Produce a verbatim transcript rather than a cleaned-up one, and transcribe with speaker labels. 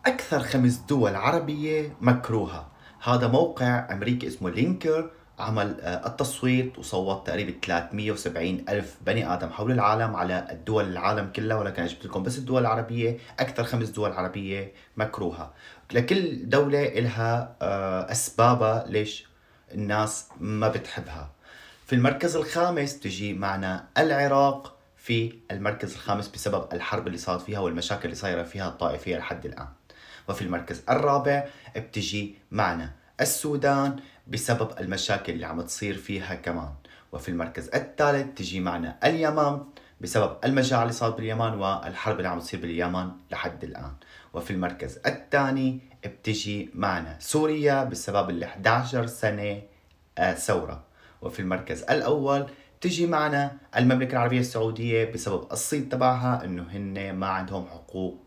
Speaker 1: أكثر خمس دول عربية مكروهة. هذا موقع أمريكي اسمه لينكر عمل آه، التصويت وصوت تقريبا ثلاثمئة وسبعين ألف بني آدم حول العالم على الدول العالم كلها، ولكن أنا جبت لكم بس الدول العربية. أكثر خمس دول عربية مكروهة. لكل دولة إلها آه، أسبابها ليش الناس ما بتحبها. في المركز الخامس تجي معنا العراق، في المركز الخامس بسبب الحرب اللي صارت فيها والمشاكل اللي صايرة فيها الطائفية لحد الآن. وفي المركز الرابع بتجي معنا السودان بسبب المشاكل اللي عم تصير فيها كمان. وفي المركز الثالث تجي معنا اليمن بسبب المجاعة اللي صارت باليمن والحرب اللي عم تصير باليمن لحد الآن. وفي المركز الثاني بتجي معنا سوريا بسبب ال إحدى عشرة سنة آه، ثورة. وفي المركز الأول تجي معنا المملكة العربية السعودية بسبب الصيت تبعها انه هن ما عندهم حقوق